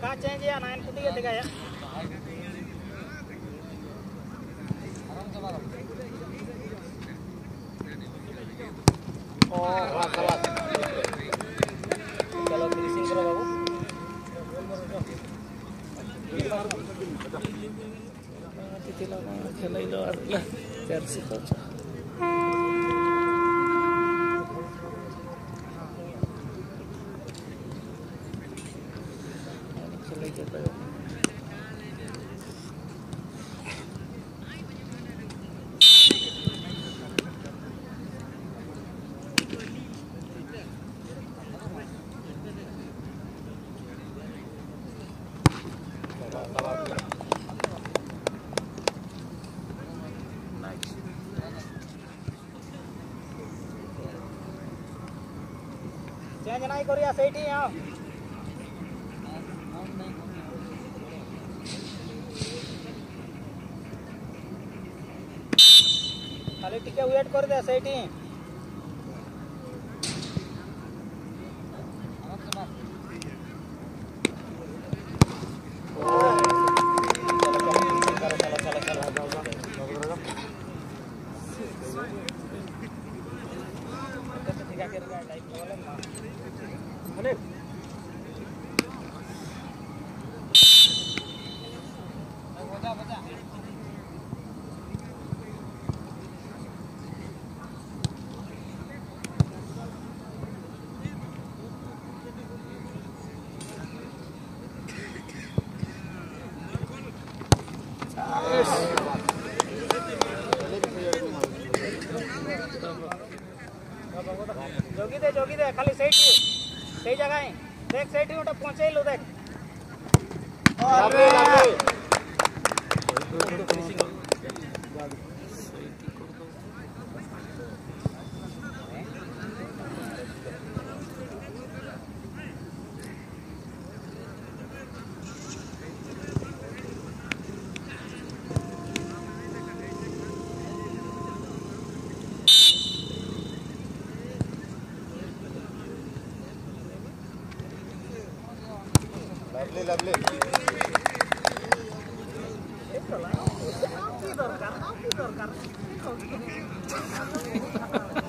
का चेंज या नाइन कुटी के दिखा या चलो फिनिशिंग करो बाबू तिला खेलाइलो अरला जर्सी तो खेलाइ के तो चेंज नहीं करिया सेठी आओ खाली टिके वेट कर दे सेठी जोगी दे खाली सही जगह है देख सेठी उठा पहुंचे लो देख lovely. Itu lah, itu dorkar.